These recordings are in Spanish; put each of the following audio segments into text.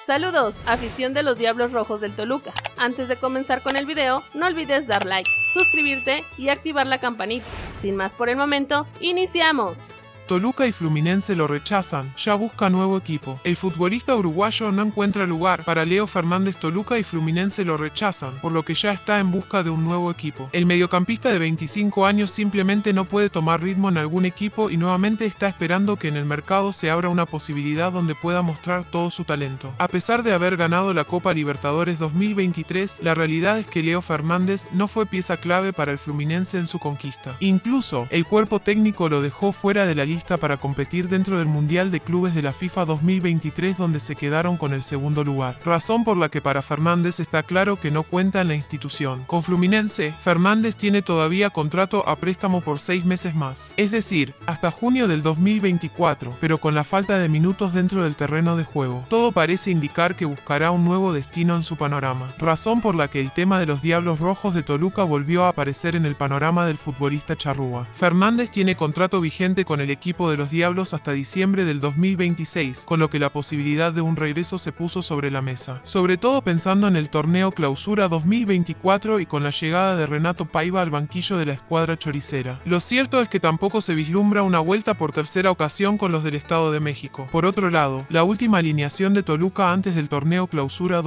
Saludos, afición de los Diablos Rojos del Toluca. Antes de comenzar con el video, no olvides dar like, suscribirte y activar la campanita. Sin más por el momento, ¡iniciamos! Toluca y Fluminense lo rechazan, ya busca nuevo equipo. El futbolista uruguayo no encuentra lugar para Leo Fernández. Toluca y Fluminense lo rechazan, por lo que ya está en busca de un nuevo equipo. El mediocampista de 25 años simplemente no puede tomar ritmo en algún equipo y nuevamente está esperando que en el mercado se abra una posibilidad donde pueda mostrar todo su talento. A pesar de haber ganado la Copa Libertadores 2023, la realidad es que Leo Fernández no fue pieza clave para el Fluminense en su conquista. Incluso, el cuerpo técnico lo dejó fuera de la lista para competir dentro del Mundial de Clubes de la FIFA 2023, donde se quedaron con el segundo lugar, razón por la que para Fernández está claro que no cuenta en la institución. Con Fluminense, Fernández tiene todavía contrato a préstamo por 6 meses más, es decir, hasta junio del 2024, pero con la falta de minutos dentro del terreno de juego, todo parece indicar que buscará un nuevo destino en su panorama, razón por la que el tema de los Diablos Rojos de Toluca volvió a aparecer en el panorama del futbolista charrúa. Fernández tiene contrato vigente con el equipo de los Diablos hasta diciembre del 2026, con lo que la posibilidad de un regreso se puso sobre la mesa, sobre todo pensando en el torneo Clausura 2024 y con la llegada de Renato Paiva al banquillo de la escuadra choricera. Lo cierto es que tampoco se vislumbra una vuelta por tercera ocasión con los del Estado de México. Por otro lado, la última alineación de Toluca antes del torneo Clausura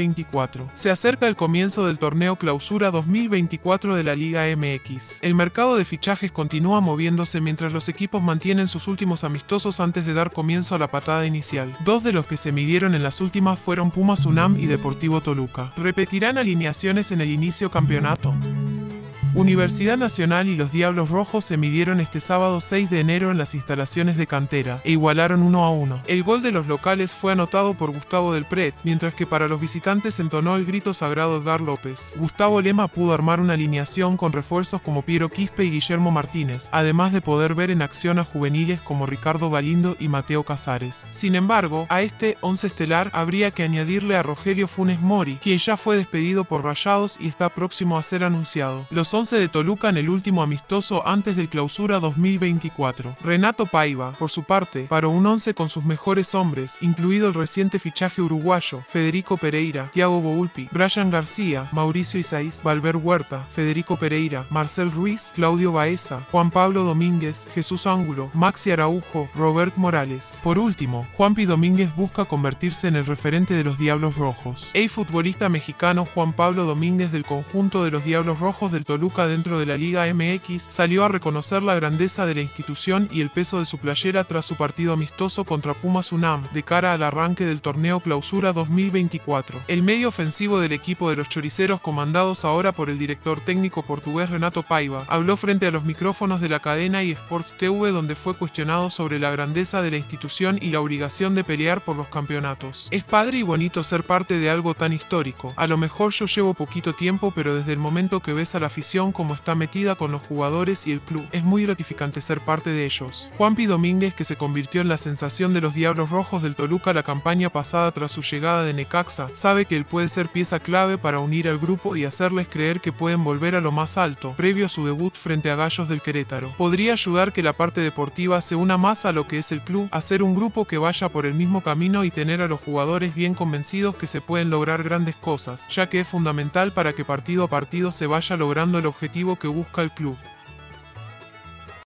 2024. Se acerca el comienzo del torneo Clausura 2024 de la Liga MX. El mercado de fichajes continúa moviéndose mientras los equipos mantienen sus últimos amistosos antes de dar comienzo a la patada inicial. Dos de los que se midieron en las últimas fueron Pumas UNAM y Deportivo Toluca. ¿Repetirán alineaciones en el inicio campeonato? Universidad Nacional y los Diablos Rojos se midieron este sábado 6 de enero en las instalaciones de Cantera e igualaron 1-1. El gol de los locales fue anotado por Gustavo del Pret, mientras que para los visitantes entonó el grito sagrado Edgar López. Gustavo Lema pudo armar una alineación con refuerzos como Piero Quispe y Guillermo Martínez, además de poder ver en acción a juveniles como Ricardo Galindo y Mateo Casares. Sin embargo, a este once estelar habría que añadirle a Rogelio Funes Mori, quien ya fue despedido por Rayados y está próximo a ser anunciado. Los 11 de Toluca en el último amistoso antes del Clausura 2024. Renato Paiva, por su parte, paró un 11 con sus mejores hombres, incluido el reciente fichaje uruguayo, Federico Pereira, Thiago Volpi, Brian García, Mauricio Isaiz, Valver Huerta, Federico Pereira, Marcel Ruiz, Claudio Baeza, Juan Pablo Domínguez, Jesús Ángulo, Maxi Araujo, Robert Morales. Por último, Juanpi Domínguez busca convertirse en el referente de los Diablos Rojos. El futbolista mexicano Juan Pablo Domínguez del conjunto de los Diablos Rojos del Toluca dentro de la Liga MX salió a reconocer la grandeza de la institución y el peso de su playera tras su partido amistoso contra Pumas UNAM de cara al arranque del torneo Clausura 2024. El medio ofensivo del equipo de los choriceros, comandados ahora por el director técnico portugués Renato Paiva, habló frente a los micrófonos de la cadena eSports TV, donde fue cuestionado sobre la grandeza de la institución y la obligación de pelear por los campeonatos. Es padre y bonito ser parte de algo tan histórico. A lo mejor yo llevo poquito tiempo, pero desde el momento que ves a la afición como está metida con los jugadores y el club, es muy gratificante ser parte de ellos. Juanpi Domínguez, que se convirtió en la sensación de los Diablos Rojos del Toluca la campaña pasada tras su llegada de Necaxa, sabe que él puede ser pieza clave para unir al grupo y hacerles creer que pueden volver a lo más alto, previo a su debut frente a Gallos del Querétaro. Podría ayudar que la parte deportiva se una más a lo que es el club, hacer un grupo que vaya por el mismo camino y tener a los jugadores bien convencidos que se pueden lograr grandes cosas, ya que es fundamental para que partido a partido se vaya logrando el objetivo que busca el club.